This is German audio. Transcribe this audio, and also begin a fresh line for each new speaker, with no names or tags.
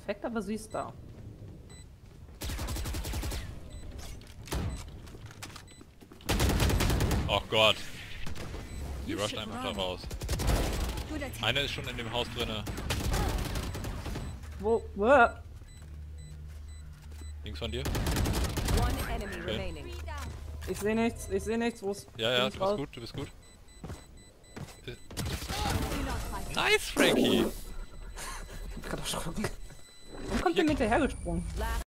perfekt, aber sie ist da.
Oh Gott. Die rusht einfach da raus. Eine ist schon in dem Haus drinne.
Wo?
Links von dir.
One enemy remaining.
Ich sehe nichts, wo ist...
Ja, du bist gut, du bist gut. Nice, Frankie!
Ich hab grad erschrocken. Warum kommt der mir hinterhergesprungen?